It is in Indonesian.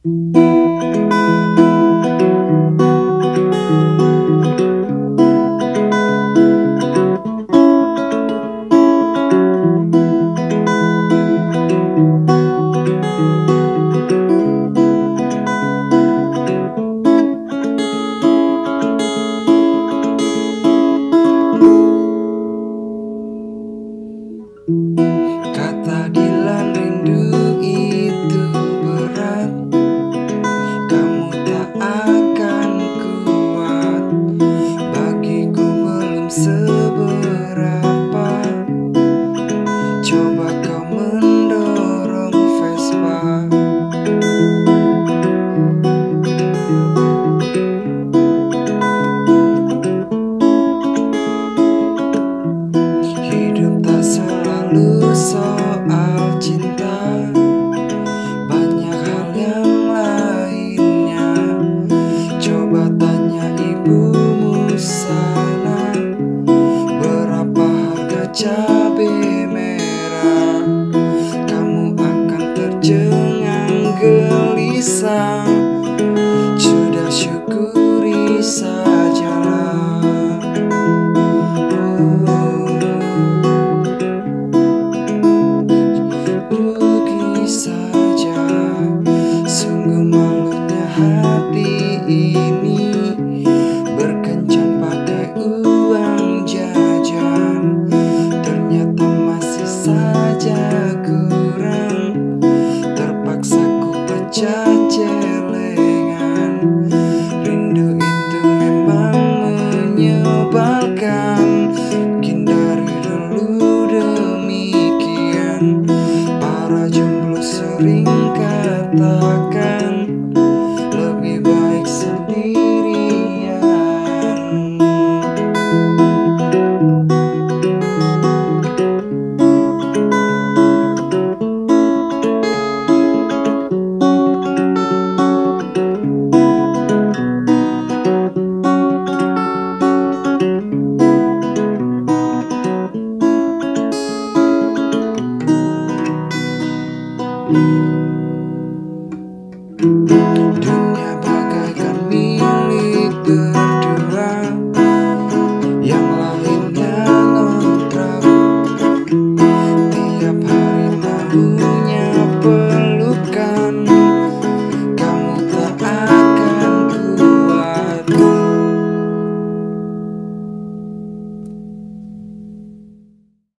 Kata Dilan rindu itu berat, kamu tak akan kuat. Bagiku belum seberapa, coba kau mendorong Vespa. Hidup tak selalu soal cinta, banyak hal yang lainnya. Coba tanya ibumu sana, berapa harga cabai merah. Kamu akan tercengang gelisah, sudah syukuri sajalah. Rugi saja, sungguh malunya hati ini, berkencan pakai uang jajan, ternyata masih saja kurang. Terpaksa ku pecah celengan, rindu itu memang menyebalkan. Mungkin dari dulu demikian, para jomblo sering katakan lebih baik sendirian.